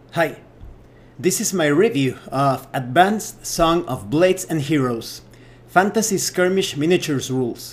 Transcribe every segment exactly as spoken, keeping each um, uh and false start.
Hi, this is my review of Advanced Song of Blades and Heroes, Fantasy Skirmish Miniatures Rules.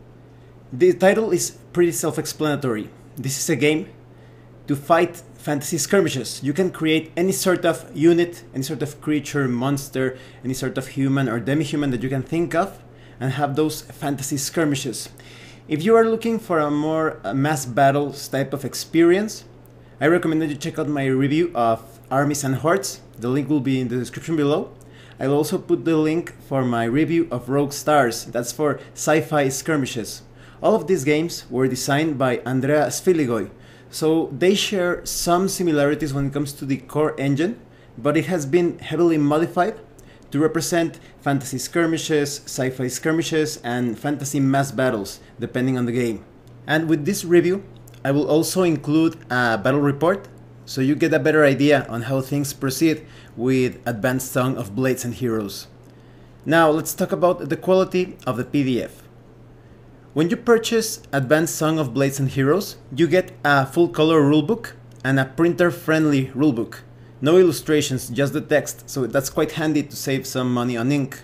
The title is pretty self-explanatory. This is a game to fight fantasy skirmishes. You can create any sort of unit, any sort of creature, monster, any sort of human or demi-human that you can think of, and have those fantasy skirmishes. If you are looking for a more uh, mass battles type of experience, I recommend that you check out my review of Armies and Hordes. The link will be in the description below. I'll also put the link for my review of Rogue Stars. That's for sci-fi skirmishes. All of these games were designed by Andrea Sfiligoy, so they share some similarities when it comes to the core engine, but it has been heavily modified to represent fantasy skirmishes, sci-fi skirmishes, and fantasy mass battles, depending on the game. And with this review, I will also include a battle report, so you get a better idea on how things proceed with Advanced Song of Blades and Heroes. Now let's talk about the quality of the P D F. When you purchase Advanced Song of Blades and Heroes, you get a full color rulebook and a printer-friendly rulebook. No illustrations, just the text, so that's quite handy to save some money on ink.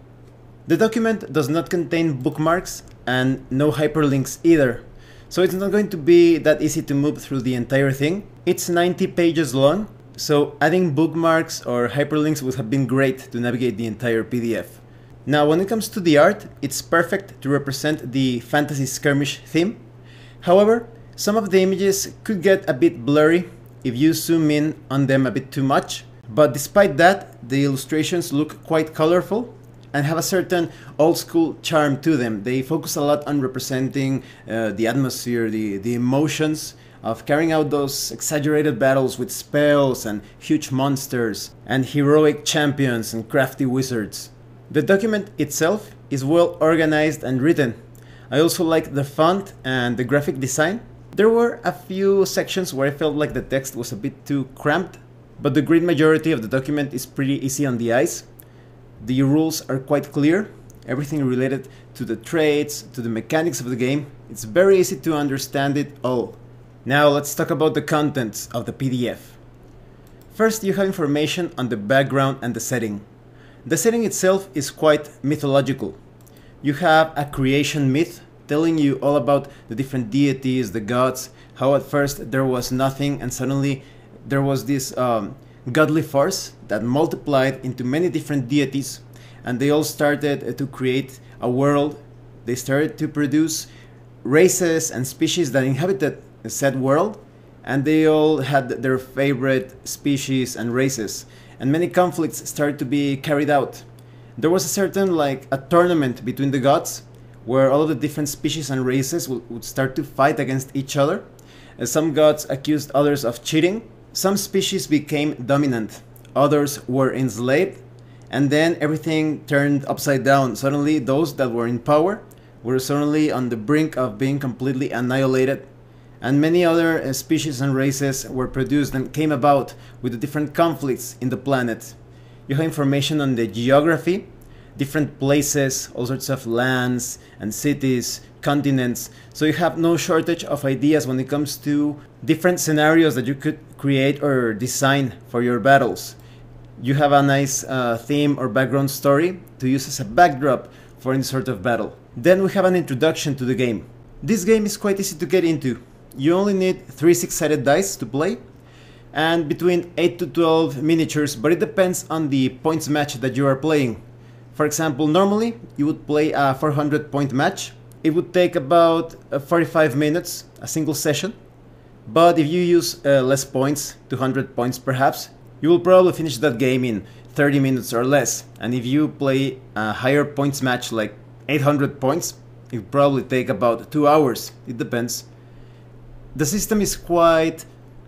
The document does not contain bookmarks and no hyperlinks either, so it's not going to be that easy to move through the entire thing. It's ninety pages long, so adding bookmarks or hyperlinks would have been great to navigate the entire P D F. Now, when it comes to the art, it's perfect to represent the fantasy skirmish theme. However, some of the images could get a bit blurry if you zoom in on them a bit too much, but despite that, the illustrations look quite colorful and have a certain old school charm to them. They focus a lot on representing uh, the atmosphere, the, the emotions of carrying out those exaggerated battles with spells and huge monsters and heroic champions and crafty wizards. The document itself is well organized and written. I also like the font and the graphic design. There were a few sections where I felt like the text was a bit too cramped, but the great majority of the document is pretty easy on the eyes. The rules are quite clear, everything related to the traits, to the mechanics of the game. It's very easy to understand it all. Now let's talk about the contents of the P D F. First, you have information on the background and the setting. The setting itself is quite mythological. You have a creation myth telling you all about the different deities, the gods, how at first there was nothing and suddenly there was this um, godly force that multiplied into many different deities, and they all started to create a world. They started to produce races and species that inhabited said world, and they all had their favorite species and races, and many conflicts started to be carried out. There was a certain like a tournament between the gods where all of the different species and races would, would start to fight against each other. Uh, some gods accused others of cheating. Some species became dominant, others were enslaved, and then everything turned upside down. Suddenly those that were in power were suddenly on the brink of being completely annihilated, and many other uh, species and races were produced and came about with the different conflicts in the planet. You have information on the geography, different places, all sorts of lands and cities, continents, so you have no shortage of ideas when it comes to different scenarios that you could create or design for your battles. You have a nice uh, theme or background story to use as a backdrop for any sort of battle. Then we have an introduction to the game. This game is quite easy to get into. You only need three six-sided dice to play, and between eight to twelve miniatures, but it depends on the points match that you are playing. For example, normally you would play a four hundred point match. It would take about uh, forty-five minutes, a single session. But if you use uh, less points, two hundred points perhaps, you will probably finish that game in thirty minutes or less. And if you play a higher points match like eight hundred points, it will probably take about two hours. It depends. The system is quite,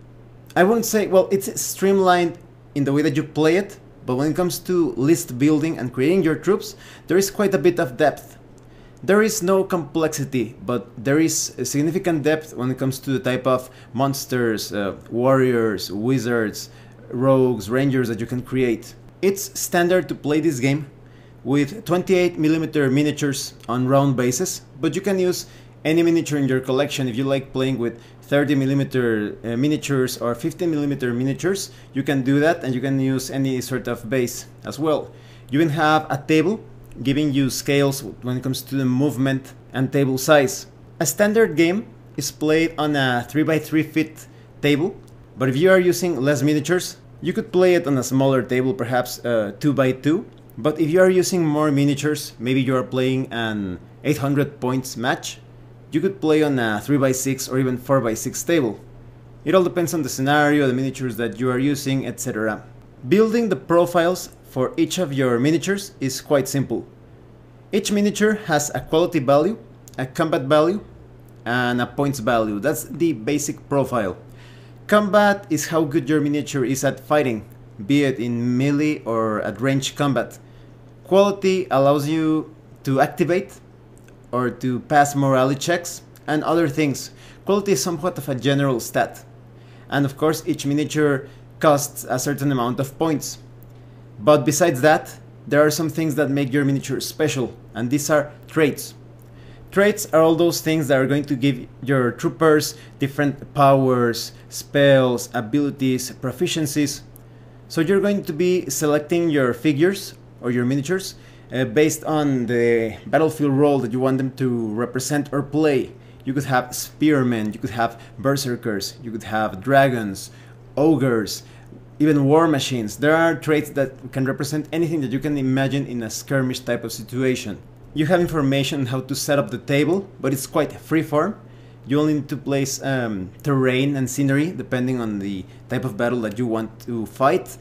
I wouldn't say, well, it's streamlined in the way that you play it, but when it comes to list building and creating your troops, there is quite a bit of depth. There is no complexity, but there is a significant depth when it comes to the type of monsters, uh, warriors, wizards, rogues, rangers that you can create. It's standard to play this game with twenty-eight millimeter miniatures on round bases, but you can use any miniature in your collection. If you like playing with thirty millimeter uh, miniatures or fifteen millimeter miniatures, you can do that, and you can use any sort of base as well. You can have a table giving you scales when it comes to the movement and table size. A standard game is played on a three by three feet table, but if you are using less miniatures, you could play it on a smaller table, perhaps uh, two by two. But if you are using more miniatures, maybe you are playing an eight hundred points match, you could play on a three by six or even four by six table. It all depends on the scenario, the miniatures that you are using, et cetera. Building the profiles for each of your miniatures is quite simple. Each miniature has a quality value, a combat value, and a points value. That's the basic profile. Combat is how good your miniature is at fighting, be it in melee or at range combat. Quality allows you to activate or to pass morality checks and other things. Quality is somewhat of a general stat. And of course, each miniature costs a certain amount of points. But besides that, there are some things that make your miniature special, and these are traits. Traits are all those things that are going to give your troopers different powers, spells, abilities, proficiencies. So you're going to be selecting your figures or your miniatures uh, based on the battlefield role that you want them to represent or play. You could have spearmen, you could have berserkers, you could have dragons, ogres, even war machines. There are traits that can represent anything that you can imagine in a skirmish type of situation. You have information on how to set up the table, but it's quite freeform. You only need to place um, terrain and scenery depending on the type of battle that you want to fight.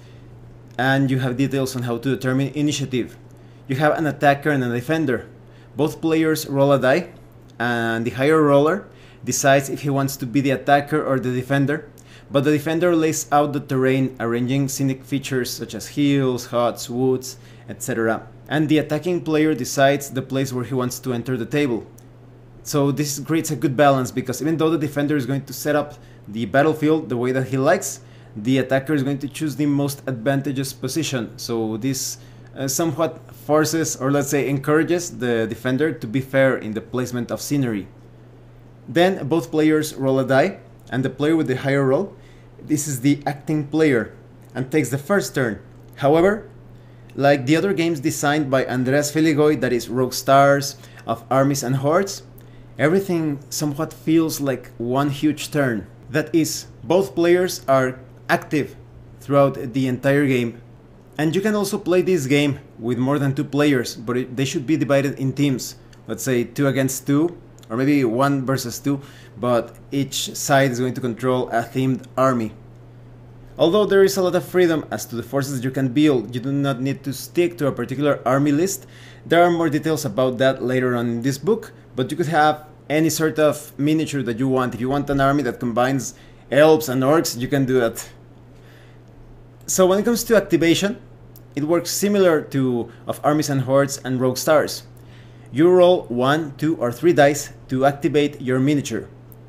And you have details on how to determine initiative. You have an attacker and a defender. Both players roll a die, and the higher roller decides if he wants to be the attacker or the defender. But the defender lays out the terrain, arranging scenic features such as hills, huts, woods, et cetera. And the attacking player decides the place where he wants to enter the table. So this creates a good balance, because even though the defender is going to set up the battlefield the way that he likes, the attacker is going to choose the most advantageous position. So this uh, somewhat forces, or let's say encourages, the defender to be fair in the placement of scenery. Then both players roll a die, and the player with the higher roll, this is the acting player, and takes the first turn. However, like the other games designed by Andreas Filigoy, that is Rogue Stars, of Armies and Hordes, everything somewhat feels like one huge turn. That is, both players are active throughout the entire game. And you can also play this game with more than two players, but it, they should be divided in teams. Let's say two against two, or maybe one versus two, but each side is going to control a themed army. Although there is a lot of freedom as to the forces you can build, you do not need to stick to a particular army list. There are more details about that later on in this book, but you could have any sort of miniature that you want. If you want an army that combines elves and orcs, you can do that. So when it comes to activation, it works similar to of Armies and Hordes and Rogue Stars. You roll one, two, or three dice to activate your miniature.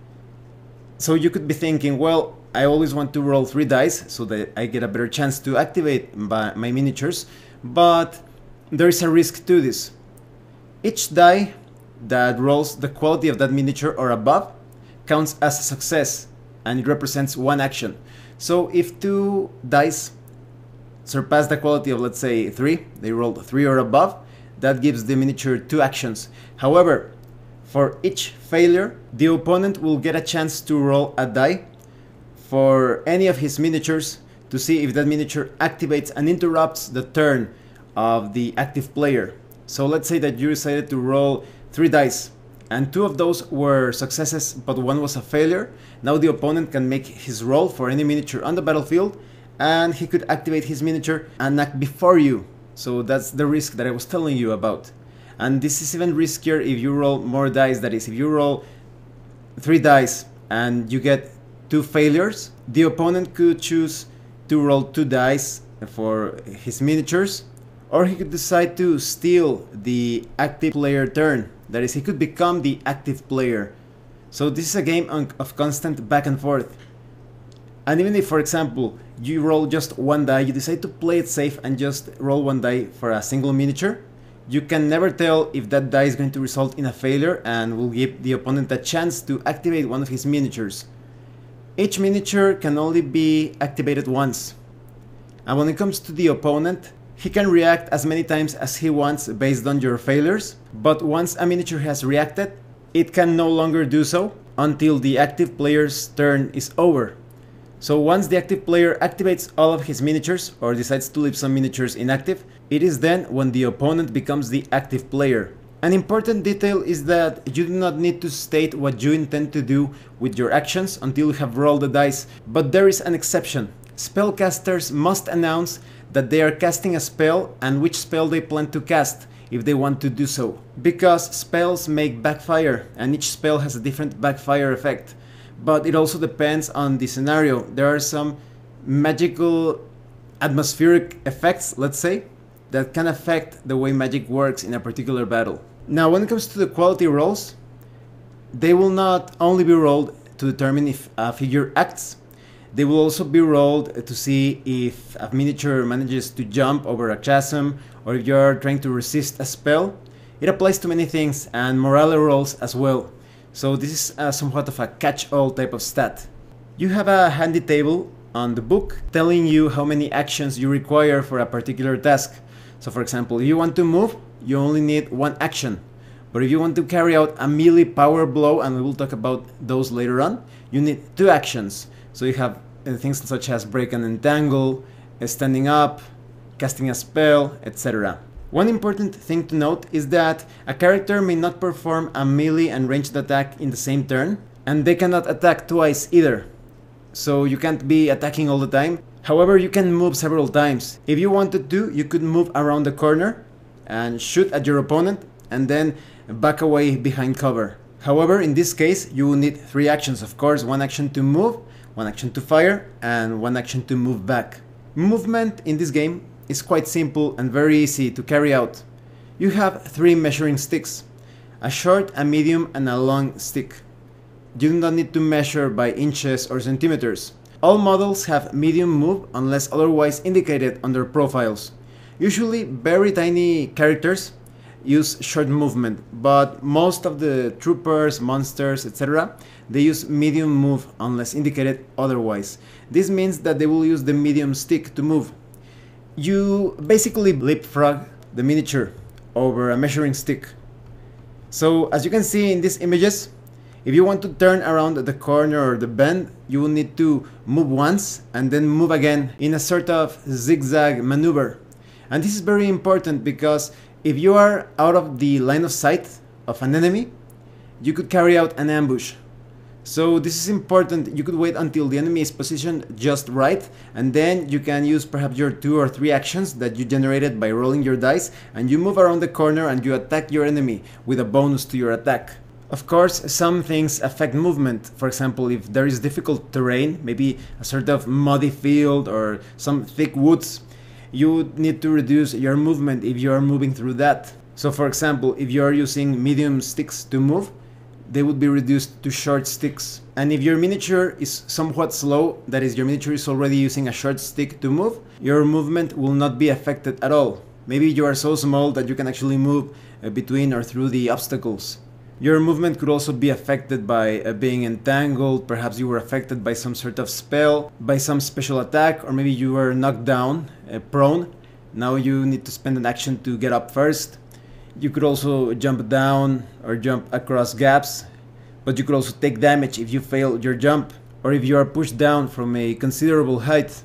So you could be thinking, well, I always want to roll three dice so that I get a better chance to activate my, my miniatures, but there is a risk to this. Each die that rolls the quality of that miniature or above counts as a success, and it represents one action. So if two dice surpass the quality of, let's say, three, they rolled three or above, that gives the miniature two actions. However, for each failure, the opponent will get a chance to roll a die for any of his miniatures to see if that miniature activates and interrupts the turn of the active player. So let's say that you decided to roll three dice, and two of those were successes, but one was a failure. Now the opponent can make his roll for any miniature on the battlefield, and he could activate his miniature and act before you. So that's the risk that I was telling you about. And this is even riskier if you roll more dice. That is, if you roll three dice and you get two failures, the opponent could choose to roll two dice for his miniatures, or he could decide to steal the active player turn. That is, he could become the active player. So this is a game of constant back and forth. And even if, for example, you roll just one die, you decide to play it safe and just roll one die for a single miniature, You can never tell if that die is going to result in a failure and will give the opponent a chance to activate one of his miniatures. Each miniature can only be activated once. And when it comes to the opponent, he can react as many times as he wants based on your failures, but once a miniature has reacted, it can no longer do so until the active player's turn is over. So once the active player activates all of his miniatures or decides to leave some miniatures inactive, it is then when the opponent becomes the active player. An important detail is that you do not need to state what you intend to do with your actions until you have rolled the dice, but there is an exception. Spellcasters must announce that they are casting a spell and which spell they plan to cast if they want to do so, because spells make backfire and each spell has a different backfire effect. But it also depends on the scenario. There are some magical atmospheric effects, let's say, that can affect the way magic works in a particular battle. Now, when it comes to the quality rolls, they will not only be rolled to determine if a figure acts, they will also be rolled to see if a miniature manages to jump over a chasm or if you're trying to resist a spell. It applies to many things and morale rolls as well. So this is uh, somewhat of a catch-all type of stat. You have a handy table on the book telling you how many actions you require for a particular task. So for example, if you want to move, you only need one action. But if you want to carry out a melee power blow, and we will talk about those later on, you need two actions. So you have uh, things such as break and entangle, uh, standing up, casting a spell, et cetera. One important thing to note is that a character may not perform a melee and ranged attack in the same turn, and they cannot attack twice either. So you can't be attacking all the time. However, you can move several times. If you wanted to, you could move around the corner and shoot at your opponent and then back away behind cover. However, in this case, you will need three actions, of course, one action to move, one action to fire, and one action to move back. Movement in this game is quite simple and very easy to carry out. You have three measuring sticks, a short, a medium, and a long stick. You do not need to measure by inches or centimeters. All models have medium move unless otherwise indicated on their profiles. Usually very tiny characters use short movement, but most of the troopers, monsters, et cetera, they use medium move unless indicated otherwise. This means that they will use the medium stick to move. You basically leapfrog the miniature over a measuring stick. So as you can see in these images, if you want to turn around the corner or the bend, you will need to move once and then move again in a sort of zigzag maneuver. And this is very important because if you are out of the line of sight of an enemy, you could carry out an ambush. So this is important. You could wait until the enemy is positioned just right, and then you can use perhaps your two or three actions that you generated by rolling your dice, and you move around the corner and you attack your enemy with a bonus to your attack. Of course, some things affect movement. For example, if there is difficult terrain, maybe a sort of muddy field or some thick woods, you would need to reduce your movement if you are moving through that. So for example, if you are using medium sticks to move, they would be reduced to short sticks. And if your miniature is somewhat slow, that is, your miniature is already using a short stick to move, your movement will not be affected at all. Maybe you are so small that you can actually move uh, between or through the obstacles. Your movement could also be affected by uh, being entangled. Perhaps you were affected by some sort of spell, by some special attack, or maybe you were knocked down, uh, prone. Now you need to spend an action to get up first. You could also jump down or jump across gaps, but you could also take damage if you fail your jump, or if you are pushed down from a considerable height.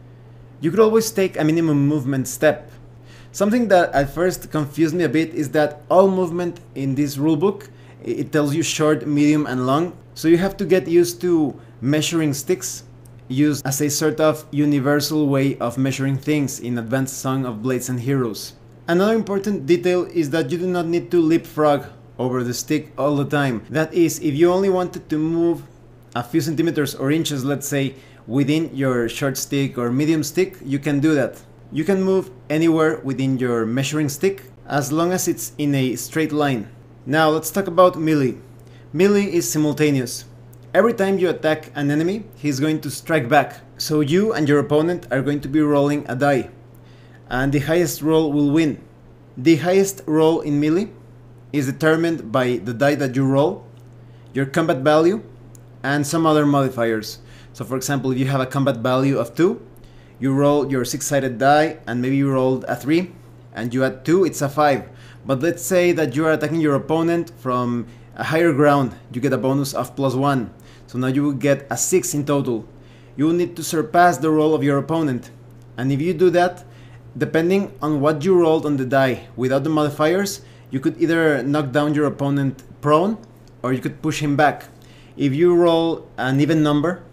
You could always take a minimum movement step. Something that at first confused me a bit is that all movement in this rulebook, it tells you short, medium, and long, so you have to get used to measuring sticks, used as a sort of universal way of measuring things in Advanced Song of Blades and Heroes. Another important detail is that you do not need to leapfrog over the stick all the time. That is, if you only wanted to move a few centimeters or inches, let's say, within your short stick or medium stick, you can do that. You can move anywhere within your measuring stick as long as it's in a straight line. Now let's talk about melee. Melee is simultaneous. Every time you attack an enemy, he's going to strike back. So you and your opponent are going to be rolling a die, and the highest roll will win. The highest roll in melee is determined by the die that you roll, your combat value, and some other modifiers. So for example, if you have a combat value of two, you roll your six-sided die and maybe you rolled a three and you add two, it's a five. But let's say that you are attacking your opponent from a higher ground, you get a bonus of plus one. So now you will get a six in total. You will need to surpass the roll of your opponent. And if you do that, depending on what you rolled on the die without the modifiers, you could either knock down your opponent prone or you could push him back. If you roll an even number,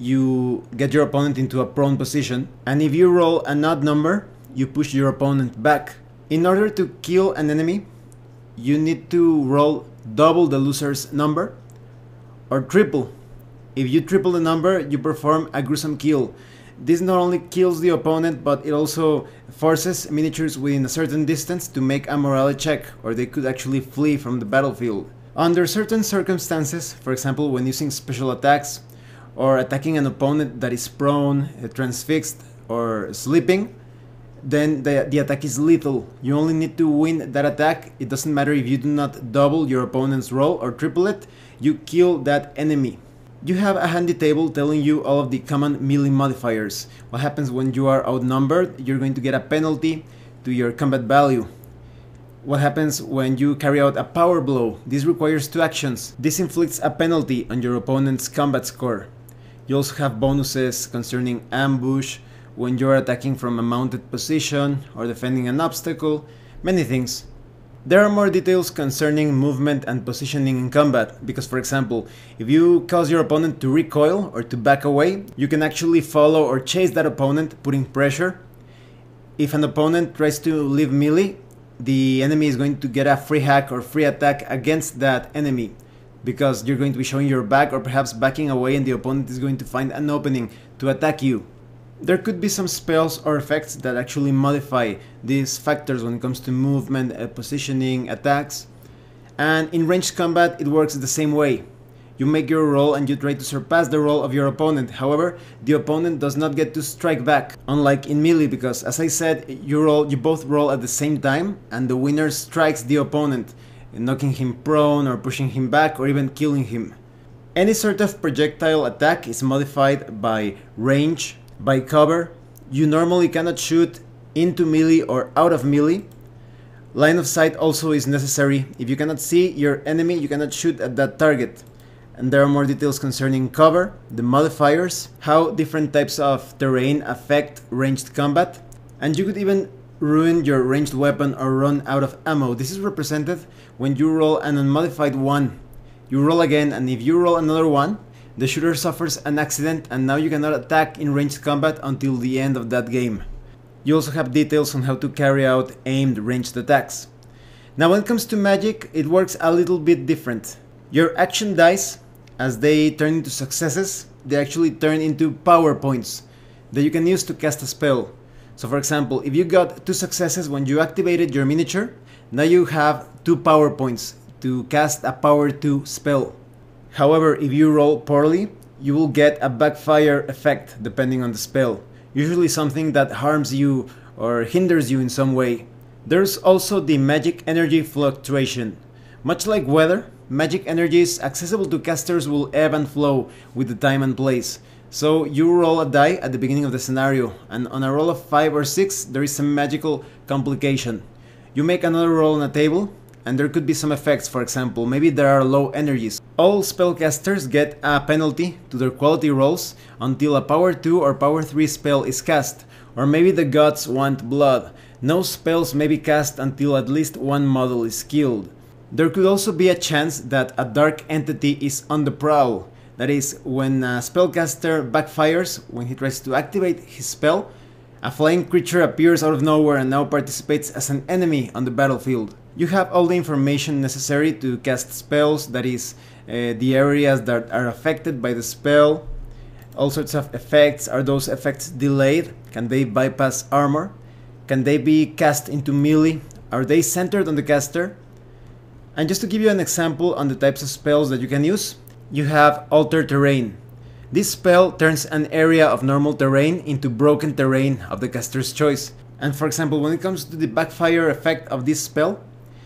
you get your opponent into a prone position. And if you roll an odd number, you push your opponent back. In order to kill an enemy, you need to roll double the loser's number or triple. If you triple the number, you perform a gruesome kill. This not only kills the opponent, but it also forces miniatures within a certain distance to make a morale check, or they could actually flee from the battlefield. Under certain circumstances, for example when using special attacks, or attacking an opponent that is prone, transfixed, or sleeping, then the, the attack is lethal. You only need to win that attack. It doesn't matter if you do not double your opponent's roll or triple it, you kill that enemy. You have a handy table telling you all of the common melee modifiers. What happens when you are outnumbered? You're going to get a penalty to your combat value. What happens when you carry out a power blow? This requires two actions. This inflicts a penalty on your opponent's combat score. You also have bonuses concerning ambush, when you're attacking from a mounted position or defending an obstacle, many things. There are more details concerning movement and positioning in combat, because for example, if you cause your opponent to recoil or to back away, you can actually follow or chase that opponent, putting pressure. If an opponent tries to leave melee, the enemy is going to get a free hack or free attack against that enemy, because you're going to be showing your back or perhaps backing away, and the opponent is going to find an opening to attack you. There could be some spells or effects that actually modify these factors when it comes to movement, uh, positioning, attacks. And in ranged combat it works the same way. You make your roll and you try to surpass the roll of your opponent. However, the opponent does not get to strike back, unlike in melee, because as I said, you roll, you both roll at the same time and the winner strikes the opponent, knocking him prone or pushing him back or even killing him. Any sort of projectile attack is modified by range, by cover. You normally cannot shoot into melee or out of melee. Line of sight also is necessary. If you cannot see your enemy, you cannot shoot at that target. And there are more details concerning cover, the modifiers, how different types of terrain affect ranged combat, and you could even ruin your ranged weapon or run out of ammo. This is represented when you roll an unmodified one. You roll again, and if you roll another one, the shooter suffers an accident and now you cannot attack in ranged combat until the end of that game. You also have details on how to carry out aimed ranged attacks. Now when it comes to magic, it works a little bit different. Your action dice, as they turn into successes, they actually turn into power points that you can use to cast a spell. So for example, if you got two successes when you activated your miniature, now you have two power points to cast a power two spell. However, if you roll poorly, you will get a backfire effect depending on the spell, usually something that harms you or hinders you in some way. There's also the magic energy fluctuation. Much like weather, magic energies accessible to casters will ebb and flow with the time and place. So you roll a die at the beginning of the scenario, and on a roll of five or six there is some magical complication. You make another roll on a table, and there could be some effects. For example, maybe there are low energies. All spellcasters get a penalty to their quality rolls until a power two or power three spell is cast, or maybe the gods want blood. No spells may be cast until at least one model is killed. There could also be a chance that a dark entity is on the prowl. That is, when a spellcaster backfires, when he tries to activate his spell, a flying creature appears out of nowhere and now participates as an enemy on the battlefield. You have all the information necessary to cast spells, that is, uh, the areas that are affected by the spell, all sorts of effects. Are those effects delayed? Can they bypass armor? Can they be cast into melee? Are they centered on the caster? And just to give you an example on the types of spells that you can use, you have Alter Terrain. This spell turns an area of normal terrain into broken terrain of the caster's choice. And for example, when it comes to the backfire effect of this spell,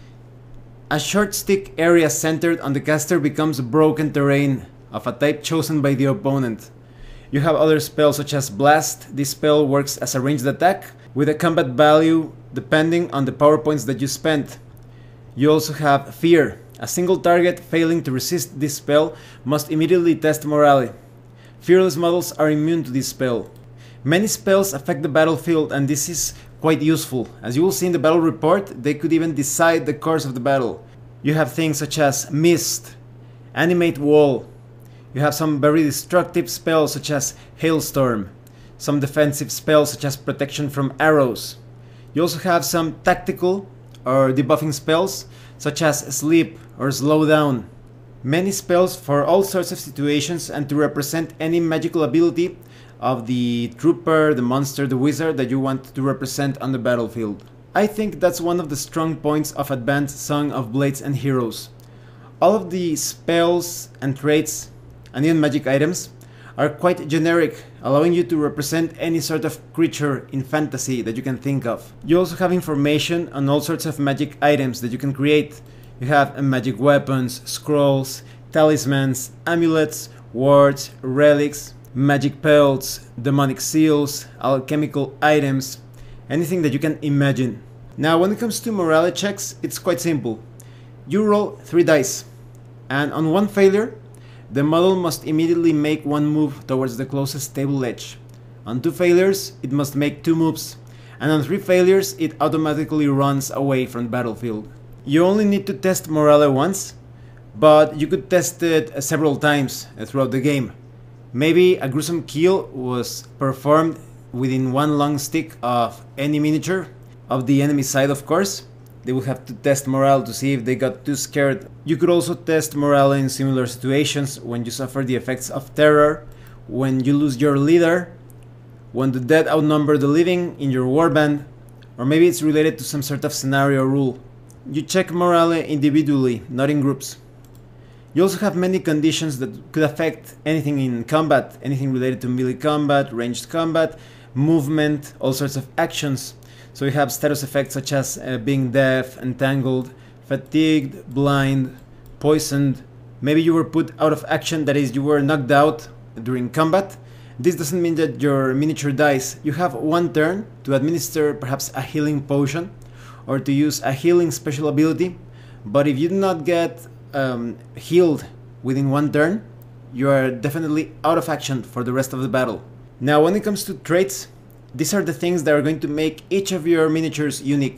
a short stick area centered on the caster becomes broken terrain of a type chosen by the opponent. You have other spells such as Blast. This spell works as a ranged attack with a combat value depending on the power points that you spent. You also have Fear. A single target failing to resist this spell must immediately test morale. Fearless models are immune to this spell. Many spells affect the battlefield, and this is quite useful. As you will see in the battle report, they could even decide the course of the battle. You have things such as Mist, Animate Wall. You have some very destructive spells such as Hailstorm, some defensive spells such as Protection from Arrows. You also have some tactical or debuffing spells such as Sleep or Slow Down. Many spells for all sorts of situations and to represent any magical ability of the trooper, the monster, the wizard that you want to represent on the battlefield. I think that's one of the strong points of Advanced Song of Blades and Heroes. All of the spells and traits and even magic items are quite generic, allowing you to represent any sort of creature in fantasy that you can think of. You also have information on all sorts of magic items that you can create. You have magic weapons, scrolls, talismans, amulets, wards, relics, magic pelts, demonic seals, alchemical items, anything that you can imagine. Now when it comes to morale checks, it's quite simple. You roll three dice, and on one failure, the model must immediately make one move towards the closest table edge. On two failures, it must make two moves, and on three failures, it automatically runs away from the battlefield. You only need to test morale once, but you could test it several times throughout the game. Maybe a gruesome kill was performed within one long stick of any miniature, of the enemy side of course. They will have to test morale to see if they got too scared. You could also test morale in similar situations when you suffer the effects of terror, when you lose your leader, when the dead outnumber the living in your warband, or maybe it's related to some sort of scenario rule. You check morale individually, not in groups. You also have many conditions that could affect anything in combat, anything related to melee combat, ranged combat, movement, all sorts of actions. So you have status effects such as uh, being deaf, entangled, fatigued, blind, poisoned. Maybe you were put out of action, that is, you were knocked out during combat. This doesn't mean that your miniature dies. You have one turn to administer perhaps a healing potion or to use a healing special ability, but if you do not get um, healed within one turn, you are definitely out of action for the rest of the battle. Now when it comes to traits, these are the things that are going to make each of your miniatures unique.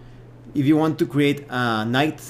If you want to create a knight,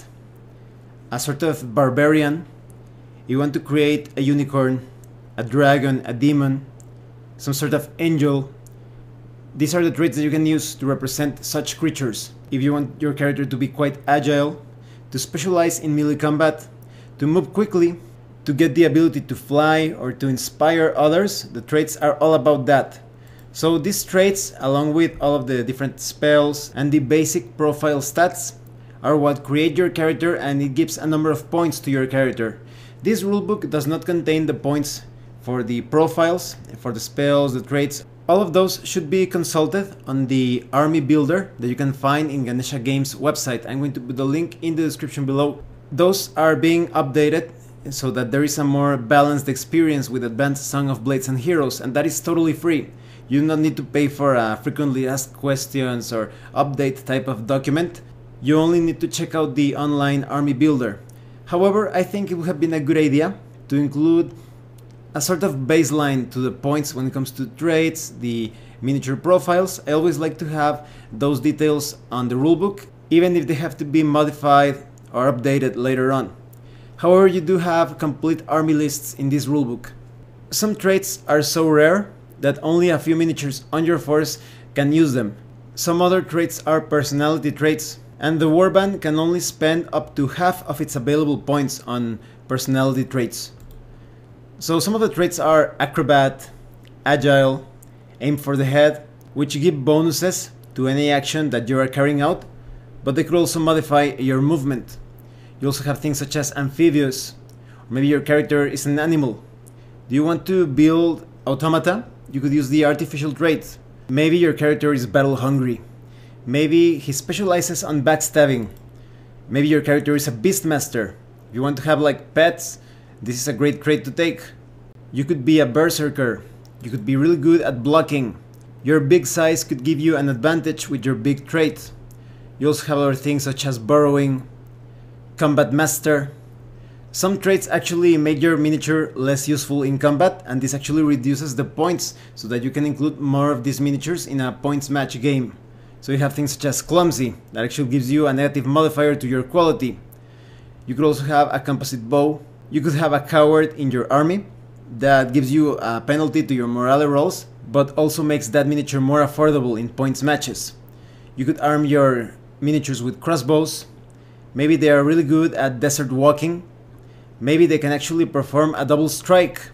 a sort of barbarian, you want to create a unicorn, a dragon, a demon, some sort of angel, these are the traits that you can use to represent such creatures. If you want your character to be quite agile, to specialize in melee combat, to move quickly, to get the ability to fly or to inspire others, the traits are all about that. So these traits, along with all of the different spells and the basic profile stats, are what create your character, and it gives a number of points to your character. This rulebook does not contain the points for the profiles, for the spells, the traits. All of those should be consulted on the army builder that you can find in Ganesha Games website. I'm going to put the link in the description below. Those are being updated so that there is a more balanced experience with Advanced Song of Blades and Heroes, and that is totally free. You do not need to pay for a frequently asked questions or update type of document. You only need to check out the online army builder. However, I think it would have been a good idea to include a sort of baseline to the points when it comes to traits, the miniature profiles. I always like to have those details on the rulebook, even if they have to be modified or updated later on. However, you do have complete army lists in this rulebook. Some traits are so rare that only a few miniatures on your force can use them. Some other traits are personality traits, and the warband can only spend up to half of its available points on personality traits. So some of the traits are Acrobat, Agile, Aim for the Head, which give bonuses to any action that you are carrying out, but they could also modify your movement. You also have things such as Amphibious, or maybe your character is an animal. Do you want to build Automata? You could use the Artificial trait. Maybe your character is battle hungry. Maybe he specializes on backstabbing. Maybe your character is a beastmaster. If you want to have like pets, this is a great trait to take. You could be a berserker. You could be really good at blocking. Your big size could give you an advantage with your big trait. You also have other things such as burrowing, combat master. Some traits actually make your miniature less useful in combat, and this actually reduces the points so that you can include more of these miniatures in a points match game. So you have things such as clumsy, that actually gives you a negative modifier to your quality. You could also have a composite bow. You could have a coward in your army that gives you a penalty to your morale rolls, but also makes that miniature more affordable in points matches. You could arm your miniatures with crossbows. Maybe they are really good at desert walking. Maybe they can actually perform a double strike.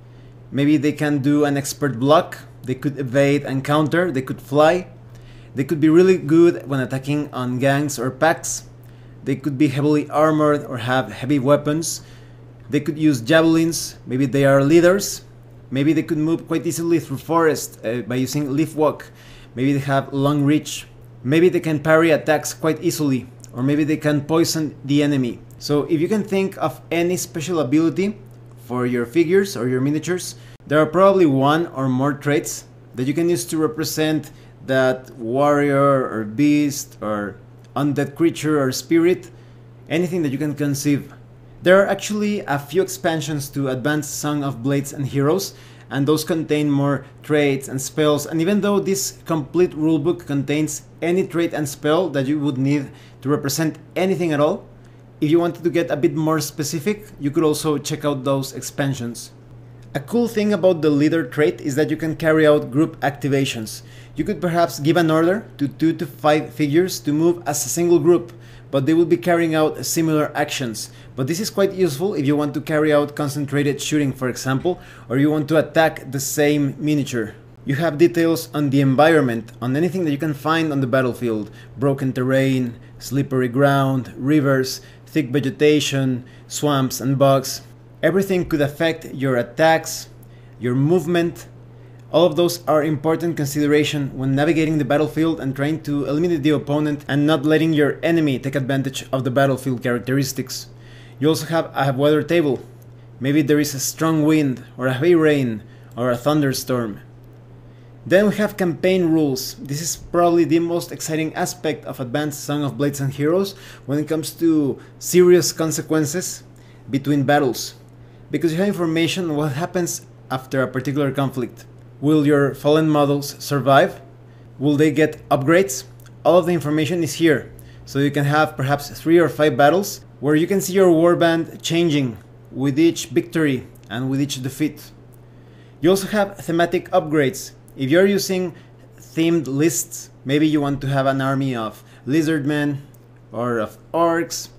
Maybe they can do an expert block. They could evade and counter. They could fly. They could be really good when attacking on gangs or packs. They could be heavily armored or have heavy weapons. They could use javelins. Maybe they are leaders. Maybe they could move quite easily through forest uh, by using leaf walk. Maybe they have long reach. Maybe they can parry attacks quite easily. Or maybe they can poison the enemy. So if you can think of any special ability for your figures or your miniatures, there are probably one or more traits that you can use to represent that warrior or beast or undead creature or spirit, anything that you can conceive. There are actually a few expansions to Advanced Song of Blades and Heroes, and those contain more traits and spells, and even though this complete rulebook contains any trait and spell that you would need to represent anything at all, if you wanted to get a bit more specific, you could also check out those expansions. A cool thing about the leader trait is that you can carry out group activations. You could perhaps give an order to two to five figures to move as a single group, but they will be carrying out similar actions. But this is quite useful if you want to carry out concentrated shooting, for example, or you want to attack the same miniature. You have details on the environment, on anything that you can find on the battlefield: broken terrain, slippery ground, rivers, thick vegetation, swamps and bogs. Everything could affect your attacks, your movement. All of those are important consideration when navigating the battlefield and trying to eliminate the opponent and not letting your enemy take advantage of the battlefield characteristics. You also have a weather table. Maybe there is a strong wind or a heavy rain or a thunderstorm. Then we have campaign rules. This is probably the most exciting aspect of Advanced Song of Blades and Heroes when it comes to serious consequences between battles, because you have information on what happens after a particular conflict. Will your fallen models survive? Will they get upgrades? All of the information is here, so you can have perhaps three or five battles where you can see your warband changing with each victory and with each defeat. You also have thematic upgrades. If you're using themed lists, maybe you want to have an army of lizardmen or of orcs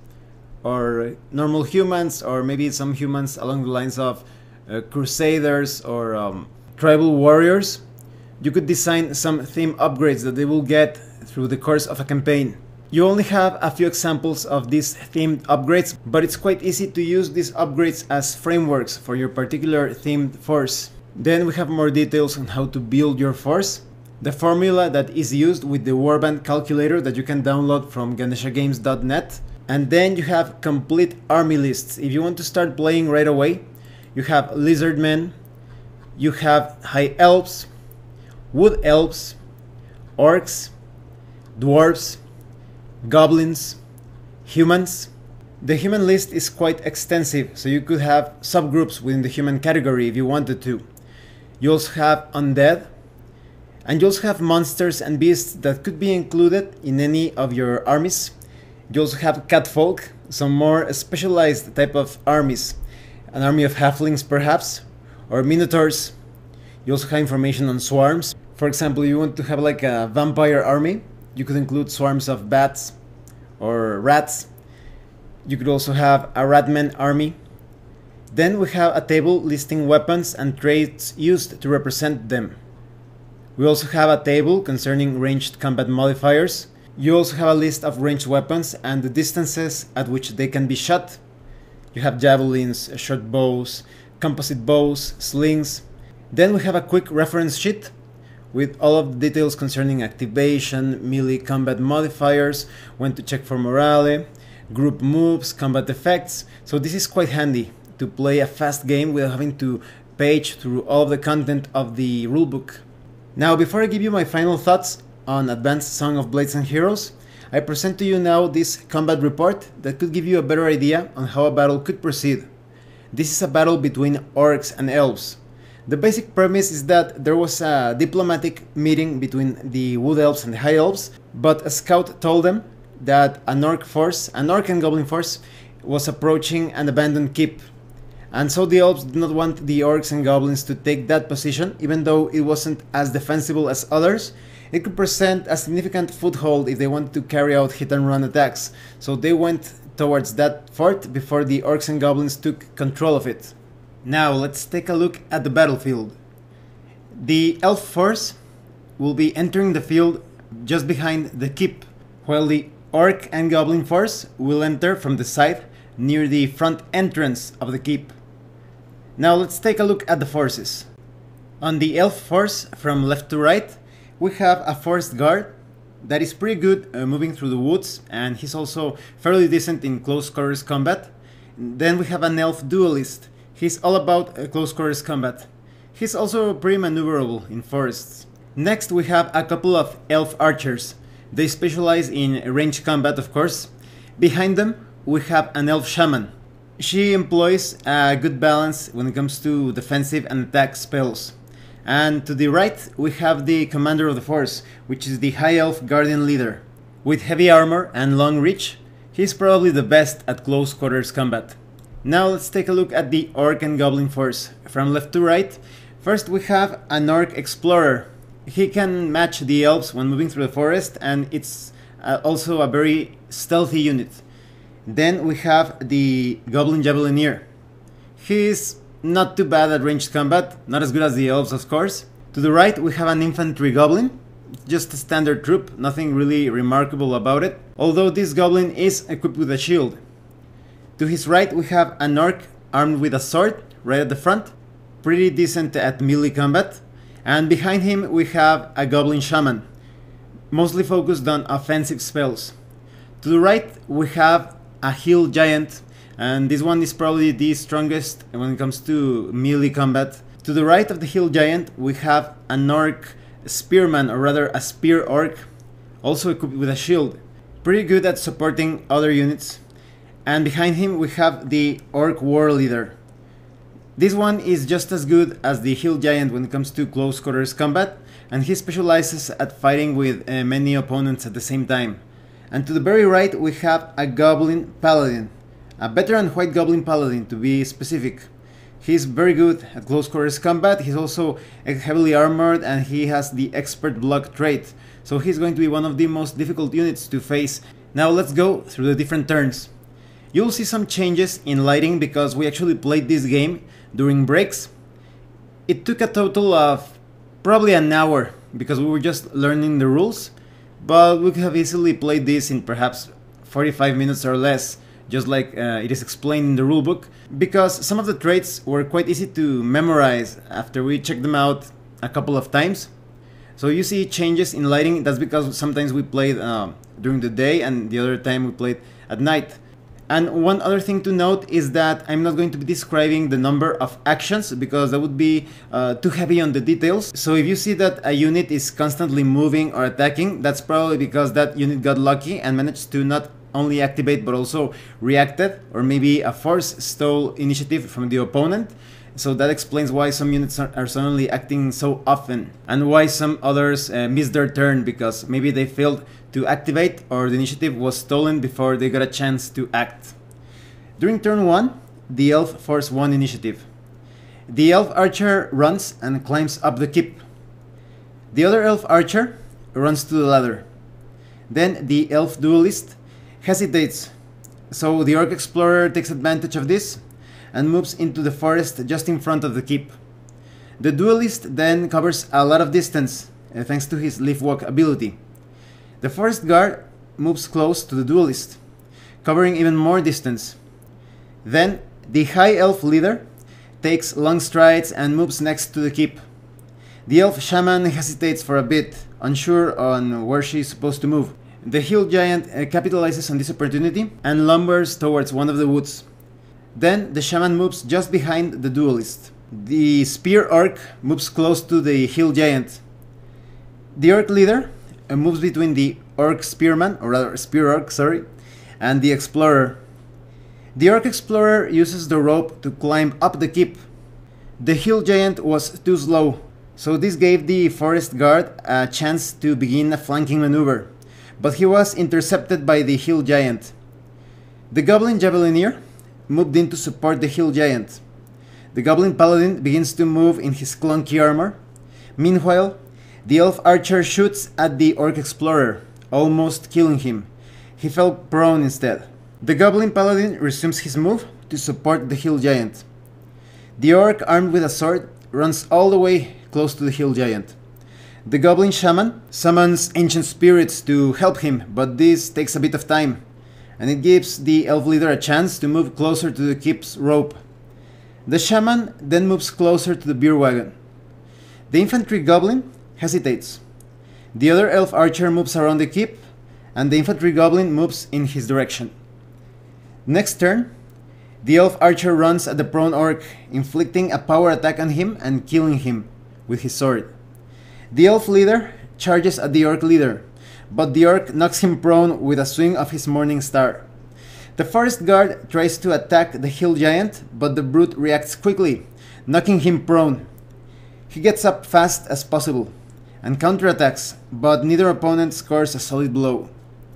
or normal humans, or maybe some humans along the lines of uh, crusaders or um, tribal warriors. You could design some theme upgrades that they will get through the course of a campaign. You only have a few examples of these themed upgrades, but it's quite easy to use these upgrades as frameworks for your particular themed force. Then we have more details on how to build your force, the formula that is used with the warband calculator that you can download from ganesha games dot net, and then you have complete army lists. If you want to start playing right away, you have lizardmen, you have high elves, wood elves, orcs, dwarves, goblins, humans. The human list is quite extensive, so you could have subgroups within the human category if you wanted to. You also have undead, and you also have monsters and beasts that could be included in any of your armies. You also have catfolk, some more specialized type of armies, an army of halflings perhaps, or minotaurs. You also have information on swarms. For example, if you want to have like a vampire army, you could include swarms of bats or rats. You could also have a ratman army. Then we have a table listing weapons and traits used to represent them. We also have a table concerning ranged combat modifiers. You also have a list of ranged weapons and the distances at which they can be shot. You have javelins, short bows, composite bows, slings. Then we have a quick reference sheet with all of the details concerning activation, melee combat modifiers, when to check for morale, group moves, combat effects. So this is quite handy to play a fast game without having to page through all of the content of the rulebook. Now, before I give you my final thoughts on Advanced Song of Blades and Heroes, I present to you now this combat report that could give you a better idea on how a battle could proceed. This is a battle between orcs and elves. The basic premise is that there was a diplomatic meeting between the wood elves and the high elves, but a scout told them that an orc force, an orc and goblin force, was approaching an abandoned keep. And so the elves did not want the orcs and goblins to take that position, even though it wasn't as defensible as others. It could present a significant foothold if they wanted to carry out hit and run attacks, so they went towards that fort before the orcs and goblins took control of it. Now let's take a look at the battlefield. The elf force will be entering the field just behind the keep, while the orc and goblin force will enter from the side near the front entrance of the keep. Now let's take a look at the forces. On the elf force, from left to right, we have a forest guard that is pretty good uh, moving through the woods, and he's also fairly decent in close quarters combat. Then we have an elf duelist. He's all about uh, close quarters combat. He's also pretty maneuverable in forests. Next we have a couple of elf archers. They specialize in ranged combat, of course. Behind them we have an elf shaman. She employs a good balance when it comes to defensive and attack spells. And to the right we have the commander of the force, which is the high elf guardian leader. With heavy armor and long reach, he's probably the best at close quarters combat. Now let's take a look at the orc and goblin force. From left to right, first we have an orc explorer. He can match the elves when moving through the forest, and it's uh, also a very stealthy unit. Then we have the goblin javelineer. He's not too bad at ranged combat, not as good as the elves of course. To the right we have an infantry goblin, just a standard troop, nothing really remarkable about it, although this goblin is equipped with a shield. To his right we have an orc armed with a sword right at the front, pretty decent at melee combat, and behind him we have a goblin shaman, mostly focused on offensive spells. To the right we have a hill giant, and this one is probably the strongest when it comes to melee combat. To the right of the hill giant we have an orc spearman, or rather a spear orc, also equipped with a shield, pretty good at supporting other units. And behind him we have the orc war leader. This one is just as good as the hill giant when it comes to close quarters combat, and he specializes at fighting with uh, many opponents at the same time. And to the very right we have a goblin paladin, a veteran white goblin paladin to be specific. He's very good at close quarters combat, he's also heavily armored, and he has the expert block trait, so he's going to be one of the most difficult units to face. Now let's go through the different turns. You'll see some changes in lighting because we actually played this game during breaks. It took a total of probably an hour because we were just learning the rules, but we could have easily played this in perhaps forty-five minutes or less, just like uh, it is explained in the rulebook, because some of the traits were quite easy to memorize after we checked them out a couple of times. So you see changes in lighting, that's because sometimes we played uh, during the day and the other time we played at night. And one other thing to note is that I'm not going to be describing the number of actions because that would be uh, too heavy on the details. So if you see that a unit is constantly moving or attacking, that's probably because that unit got lucky and managed to not only activate but also reacted, or maybe a force stole initiative from the opponent. So that explains why some units are, are suddenly acting so often, and why some others uh, missed their turn because maybe they failed to activate or the initiative was stolen before they got a chance to act. During turn one, the elf force won initiative. The elf archer runs and climbs up the keep. The other elf archer runs to the ladder. Then the elf duelist hesitates, so the orc explorer takes advantage of this and moves into the forest just in front of the keep. The duelist then covers a lot of distance uh, thanks to his leaf walk ability. The forest guard moves close to the duelist, covering even more distance. Then the high elf leader takes long strides and moves next to the keep. The elf shaman hesitates for a bit, unsure on where she is supposed to move. The hill giant uh, capitalizes on this opportunity and lumbers towards one of the woods. Then the shaman moves just behind the duelist. The spear orc moves close to the hill giant. The orc leader uh, moves between the orc spearman, or rather spear orc, sorry, and the explorer. The orc explorer uses the rope to climb up the keep. The hill giant was too slow, so this gave the forest guard a chance to begin a flanking maneuver, but he was intercepted by the hill giant. The goblin javelineer moved in to support the hill giant. The goblin paladin begins to move in his clunky armor. Meanwhile, the elf archer shoots at the orc explorer, almost killing him. He fell prone instead. The goblin paladin resumes his move to support the hill giant. The orc, armed with a sword, runs all the way close to the hill giant. The goblin shaman summons ancient spirits to help him, but this takes a bit of time, and it gives the elf leader a chance to move closer to the keep's rope. The shaman then moves closer to the beer wagon. The infantry goblin hesitates. The other elf archer moves around the keep, and the infantry goblin moves in his direction. Next turn, the elf archer runs at the prone orc, inflicting a power attack on him and killing him with his sword. The elf leader charges at the orc leader, but the orc knocks him prone with a swing of his morning star. The forest guard tries to attack the hill giant, but the brute reacts quickly, knocking him prone. He gets up fast as possible and counterattacks, but neither opponent scores a solid blow.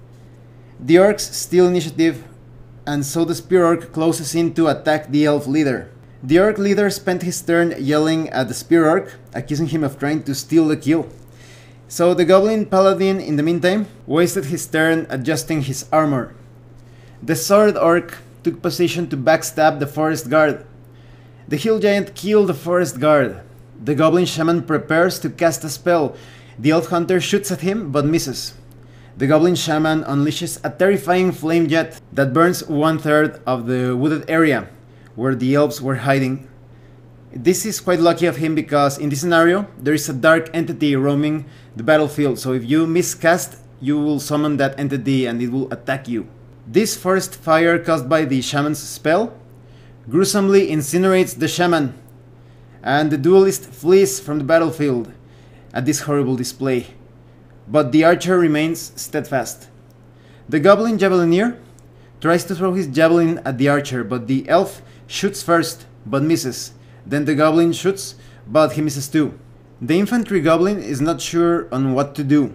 The orcs steal initiative, and so the spear orc closes in to attack the elf leader. The orc leader spent his turn yelling at the spear orc, accusing him of trying to steal the kill. So the goblin paladin, in the meantime, wasted his turn adjusting his armor. The sword orc took position to backstab the forest guard. The hill giant killed the forest guard. The goblin shaman prepares to cast a spell. The elf hunter shoots at him but misses. The goblin shaman unleashes a terrifying flame jet that burns one third of the wooded area where the elves were hiding. This is quite lucky of him because in this scenario there is a dark entity roaming the battlefield, so if you miscast, you will summon that entity and it will attack you. This forest fire caused by the shaman's spell gruesomely incinerates the shaman, and the duelist flees from the battlefield at this horrible display. But the archer remains steadfast. The goblin javelineer tries to throw his javelin at the archer, but the elf shoots first, but misses. Then the goblin shoots, but he misses too. The infantry goblin is not sure on what to do.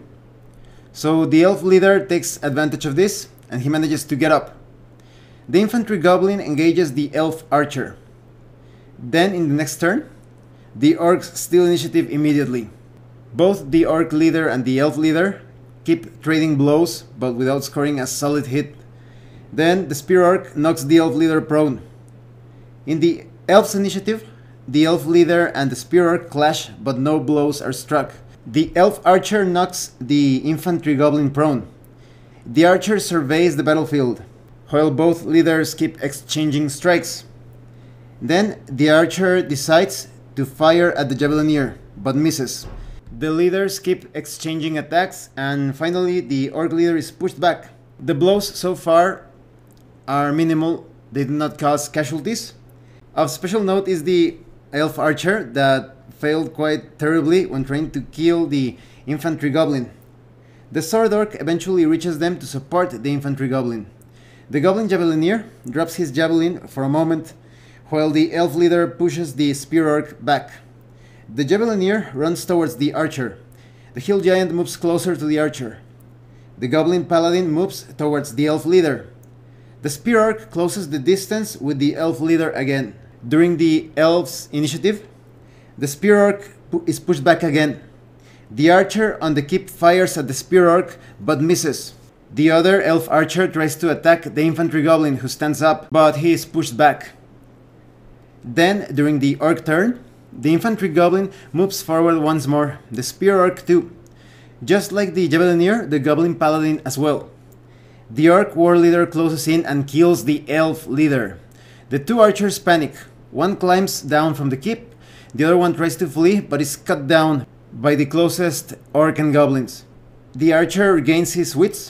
So the elf leader takes advantage of this, and he manages to get up. The infantry goblin engages the elf archer. Then in the next turn, the orcs steal initiative immediately. Both the orc leader and the elf leader keep trading blows, but without scoring a solid hit. Then the spear orc knocks the elf leader prone. In the elf's initiative, the elf leader and the spear orc clash, but no blows are struck. The elf archer knocks the infantry goblin prone. The archer surveys the battlefield, while both leaders keep exchanging strikes. Then the archer decides to fire at the javelineer, but misses. The leaders keep exchanging attacks, and finally the orc leader is pushed back. The blows so far are minimal, they do not cause casualties. Of special note is the elf archer that failed quite terribly when trying to kill the infantry goblin. The sword orc eventually reaches them to support the infantry goblin. The goblin javelineer drops his javelin for a moment, while the elf leader pushes the spear orc back. The javelineer runs towards the archer. The hill giant moves closer to the archer. The goblin paladin moves towards the elf leader. The spear orc closes the distance with the elf leader again. During the elf's initiative, the spear orc is pushed back again. The archer on the keep fires at the spear orc but misses. The other elf archer tries to attack the infantry goblin who stands up, but he is pushed back. Then, during the orc turn, the infantry goblin moves forward once more, the spear orc too. Just like the javelineer, the goblin paladin as well. The orc war leader closes in and kills the elf leader. The two archers panic. One climbs down from the keep, The other one tries to flee, but is cut down by the closest orc and goblins. The archer regains his wits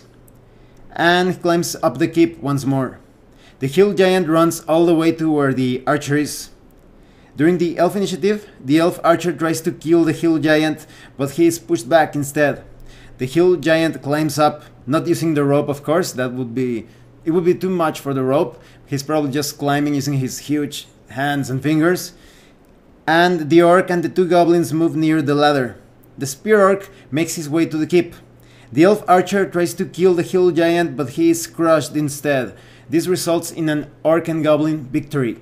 and climbs up the keep once more. The hill giant runs all the way to where the archer is. During the elf initiative, the elf archer tries to kill the hill giant, but he is pushed back instead. The hill giant climbs up, not using the rope, of course. That would be it would be too much for the rope. He's probably just climbing using his huge hands and fingers. And the orc and the two goblins move near the ladder. The spear orc makes his way to the keep. The elf archer tries to kill the hill giant, but he is crushed instead. This results in an orc and goblin victory.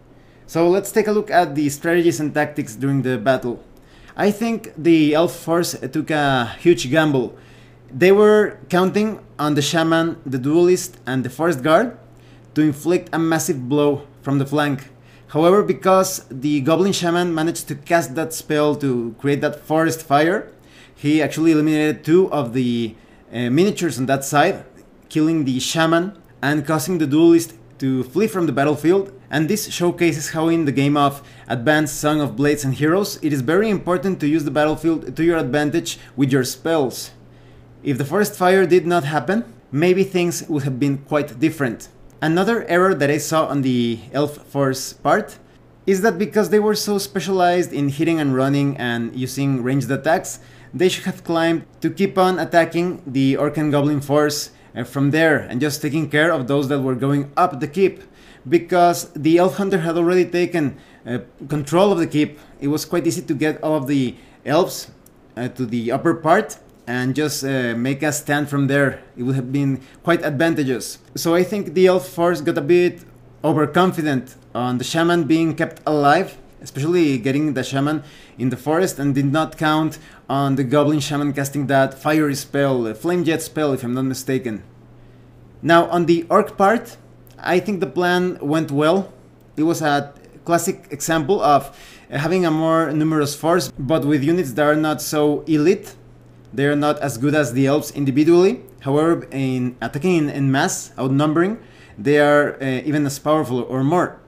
So let's take a look at the strategies and tactics during the battle. I think the elf force took a huge gamble. They were counting on the shaman, the duelist, and the forest guard to inflict a massive blow from the flank. However, because the goblin shaman managed to cast that spell to create that forest fire, he actually eliminated two of the uh, miniatures on that side, killing the shaman and causing the duelist to flee from the battlefield. And this showcases how in the game of Advanced Song of Blades and Heroes, it is very important to use the battlefield to your advantage with your spells. If the forest fire did not happen, maybe things would have been quite different. Another error that I saw on the elf force part is that because they were so specialized in hitting and running and using ranged attacks, they should have climbed to keep on attacking the orc and goblin force from there and just taking care of those that were going up the keep. Because the elf hunter had already taken uh, control of the keep, it was quite easy to get all of the elves uh, to the upper part and just uh, make a stand from there. It would have been quite advantageous. So I think the elf force got a bit overconfident on the shaman being kept alive, especially getting the shaman in the forest, and did not count on the goblin shaman casting that fiery spell, a flame jet spell if I'm not mistaken. Now on the orc part, I think the plan went well. It was a classic example of having a more numerous force, but with units that are not so elite. They are not as good as the elves individually. However, in attacking in, in mass, outnumbering, they are uh, even as powerful or more.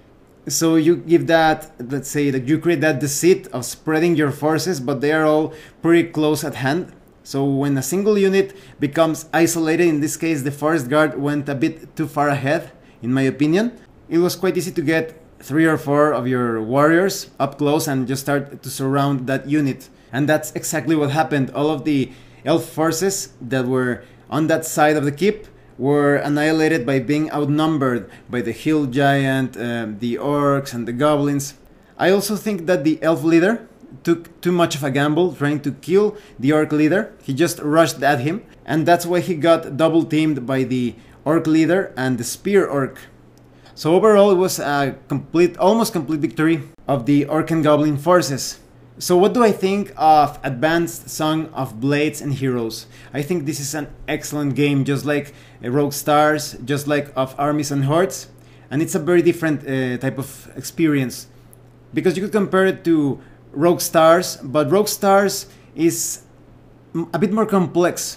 So you give that, let's say that you create that deceit of spreading your forces, but they are all pretty close at hand. So when a single unit becomes isolated, in this case the forest guard went a bit too far ahead, in my opinion. It was quite easy to get three or four of your warriors up close and just start to surround that unit. And that's exactly what happened. All of the elf forces that were on that side of the keep were annihilated by being outnumbered by the hill giant, um, the orcs and the goblins. I also think that the elf leader took too much of a gamble trying to kill the orc leader. He just rushed at him, and that's why he got double teamed by the orc leader and the spear orc. So overall it was a complete, almost complete victory of the orc and goblin forces. So what do I think of Advanced Song of Blades and Heroes? I think this is an excellent game, just like Rogue Stars, just like of Armies and Hordes, and it's a very different uh, type of experience. Because you could compare it to Rogue Stars, but Rogue Stars is a bit more complex.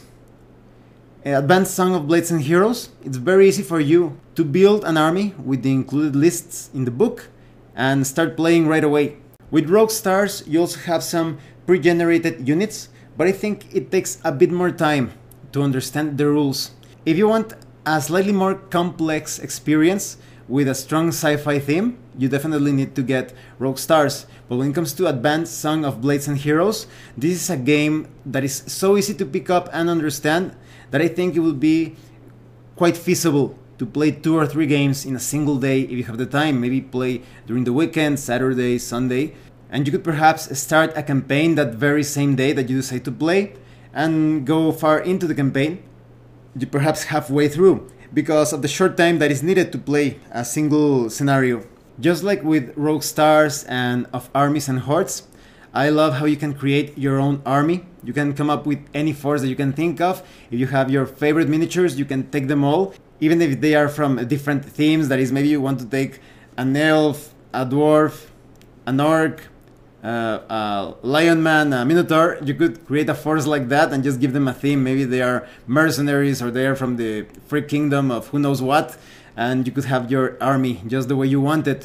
Advanced Song of Blades and Heroes, it's very easy for you to build an army with the included lists in the book and start playing right away. With Rogue Stars, you also have some pre-generated units, but I think it takes a bit more time to understand the rules. If you want a slightly more complex experience with a strong sci-fi theme, you definitely need to get Rogue Stars. But when it comes to Advanced Song of Blades and Heroes, this is a game that is so easy to pick up and understand that I think it will be quite feasible to play two or three games in a single day if you have the time. Maybe play during the weekend, Saturday, Sunday, and you could perhaps start a campaign that very same day that you decide to play and go far into the campaign, you perhaps halfway through, because of the short time that is needed to play a single scenario. Just like with Rogue Stars and of Armies and Hordes, I love how you can create your own army. You can come up with any force that you can think of. If you have your favorite miniatures, you can take them all, even if they are from different themes. That is, maybe you want to take an elf, a dwarf, an orc, uh, a lion man, a minotaur. You could create a force like that and just give them a theme. Maybe they are mercenaries or they are from the free kingdom of who knows what, and you could have your army just the way you want it.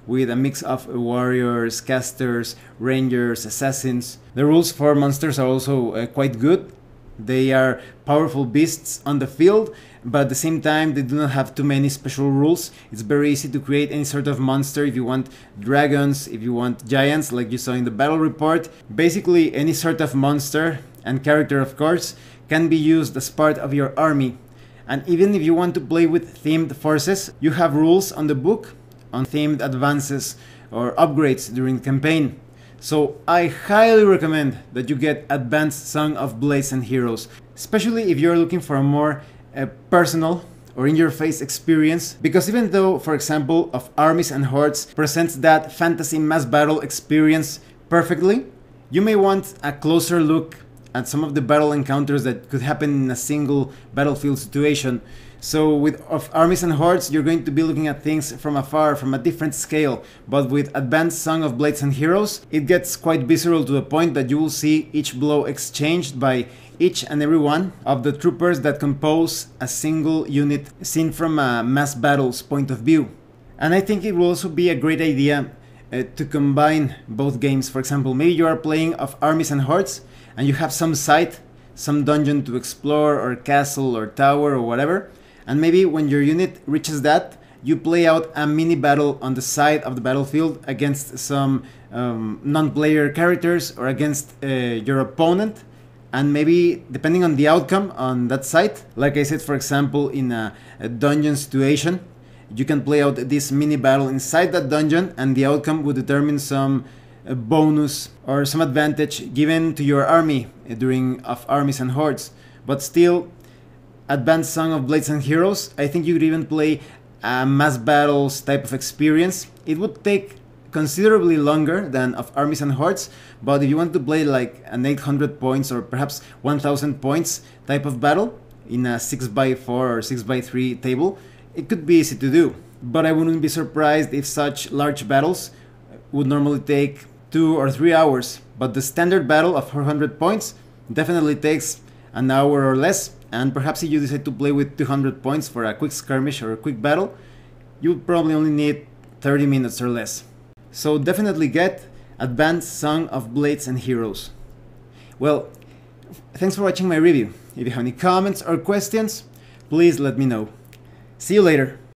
with a mix of warriors, casters, rangers, assassins. The rules for monsters are also uh, quite good. They are powerful beasts on the field, but at the same time they do not have too many special rules. It's very easy to create any sort of monster if you want dragons, if you want giants like you saw in the battle report. Basically any sort of monster and character, of course, can be used as part of your army. And even if you want to play with themed forces, you have rules on the book on themed advances or upgrades during the campaign. So I highly recommend that you get Advanced Song of Blades and Heroes, especially if you're looking for a more uh, personal or in-your-face experience, because even though, for example, Of Armies and Hordes presents that fantasy mass battle experience perfectly, you may want a closer look at some of the battle encounters that could happen in a single battlefield situation. So with Of Armies and Hordes, you're going to be looking at things from afar, from a different scale, but with Advanced Song of Blades and Heroes, it gets quite visceral to the point that you will see each blow exchanged by each and every one of the troopers that compose a single unit seen from a mass battle's point of view. And I think it will also be a great idea uh, to combine both games. For example, maybe you are playing Of Armies and Hordes and you have some site, some dungeon to explore, or castle or tower or whatever, and maybe when your unit reaches that, you play out a mini battle on the side of the battlefield against some um, non-player characters or against uh, your opponent. And maybe, depending on the outcome on that site, like I said, for example, in a, a dungeon situation, you can play out this mini battle inside that dungeon, and the outcome would determine some uh, bonus or some advantage given to your army uh, during Of Armies and Hordes. But still, Advanced Song of Blades and Heroes, I think you could even play a mass battles type of experience. It would take considerably longer than Of Armies and Hordes, but if you want to play like an eight hundred points or perhaps one thousand points type of battle in a six by four or six by three table, it could be easy to do. But I wouldn't be surprised if such large battles would normally take two or three hours, but the standard battle of four hundred points definitely takes an hour or less. And perhaps if you decide to play with two hundred points for a quick skirmish or a quick battle, you would probably only need thirty minutes or less. So definitely get Advanced Song of Blades and Heroes. Well, thanks for watching my review. If you have any comments or questions, please let me know. See you later.